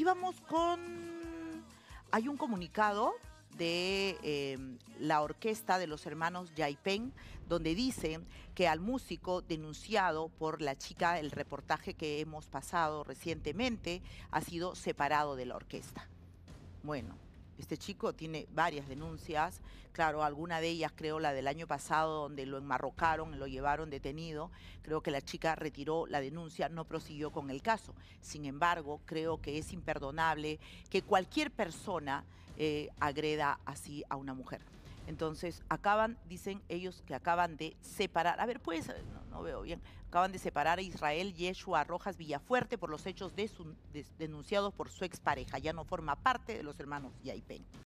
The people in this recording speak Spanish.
vamos con... Hay un comunicado de la orquesta de los hermanos Yaipen, donde dice que al músico denunciado por la chica, el reportaje que hemos pasado recientemente, ha sido separado de la orquesta. Bueno, este chico tiene varias denuncias, claro, alguna de ellas creo la del año pasado donde lo enmarrocaron, lo llevaron detenido, creo que la chica retiró la denuncia, no prosiguió con el caso. Sin embargo, creo que es imperdonable que cualquier persona agreda así a una mujer. Entonces, dicen ellos que acaban de separar, a ver, pues, no veo bien, acaban de separar a Israel Yeshua Rojas Villafuerte por los hechos denunciados por su expareja, ya no forma parte de los hermanos Yaipen.